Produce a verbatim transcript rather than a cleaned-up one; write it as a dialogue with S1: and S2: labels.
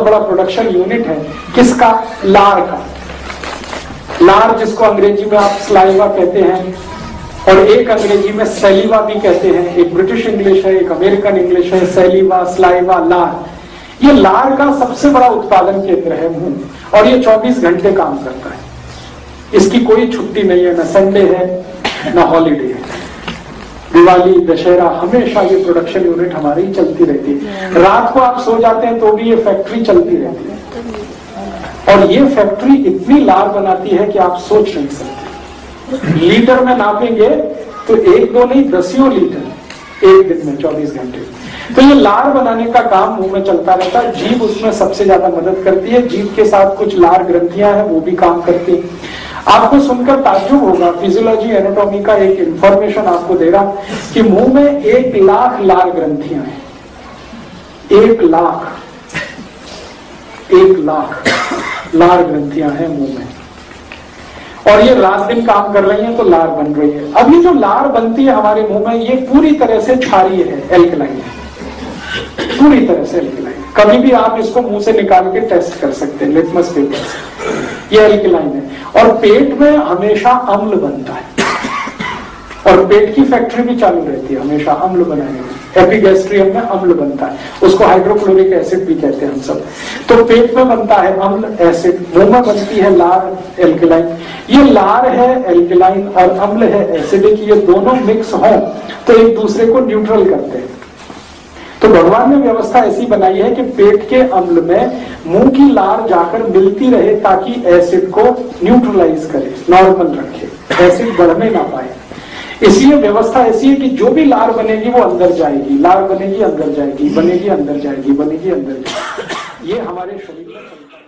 S1: बड़ा production unit है किसका? लार का। लार जिसको अंग्रेजी में आप स्लाइवा कहते हैं और एक अंग्रेजी में सैलिवा भी कहते हैं, एक ब्रिटिश इंग्लिश है, एक अमेरिकन इंग्लिश है, सैलिवा, स्लाइवा, लार। ये लार का सबसे बड़ा उत्पादन केंद्र है मुंह, और ये चौबीस घंटे काम करता है, इसकी कोई छुट्टी नहीं है, ना संडे है ना हॉलीडे है। दिवाली, दशहरा, हमेशा ये प्रोडक्शन यूनिट हमारी चलती रहती है। रात को आप सो जाते हैं तो भी ये फैक्ट्री चलती रहती है, और ये फैक्ट्री इतनी लार बनाती है कि आप सोच नहीं सकते। लीटर में नापेंगे तो एक दो नहीं दसियों लीटर एक दिन में, चौबीस घंटे। तो ये लार बनाने का काम मुंह में चलता रहता है। जीभ उसमें सबसे ज्यादा मदद करती है। जीभ के साथ कुछ लार ग्रंथियां हैं, वो भी काम करती है। आपको सुनकर ताज्जुब होगा, फिजियोलॉजी एनाटॉमी का एक इंफॉर्मेशन आपको दे रहा कि मुंह में एक लाख लार ग्रंथियां हैं। एक लाख एक लाख लार ग्रंथियां हैं मुंह में, और ये रात दिन काम कर रही हैं तो लार बन रही है। अभी जो लार बनती है हमारे मुंह में, ये पूरी तरह से क्षारीय है, एल्कलाइन है, पूरी तरह से एल्कलाइन। कभी भी आप इसको मुंह से निकाल के टेस्ट कर सकते हैं लिटमस पेपर से, ये एल्कलाइन है। और पेट में हमेशा अम्ल बनता है, और पेट की फैक्ट्री भी चालू रहती है हमेशा अम्ल बनाने में। एपिगैस्ट्रियम में अम्ल बनता है, उसको हाइड्रोक्लोरिक एसिड भी कहते हैं हम सब। तो पेट में बनता है अम्ल, एसिड। मुंह में बनती है लार, एल्कलाइन। ये लार है एल्कलाइन और अम्ल है एसिडिक, ये दोनों मिक्स हों तो एक दूसरे को न्यूट्रल करते हैं। तो भगवान ने व्यवस्था ऐसी बनाई है कि पेट के अम्ल में मुंह की लार जाकर मिलती रहे ताकि एसिड को न्यूट्रलाइज करे, नॉर्मल रखे, एसिड बढ़ने ना पाए। इसलिए व्यवस्था ऐसी है कि जो भी लार बनेगी वो अंदर जाएगी, लार बनेगी अंदर जाएगी, बनेगी अंदर जाएगी, बनेगी अंदर जाएगी। ये हमारे शरीर में चलता है।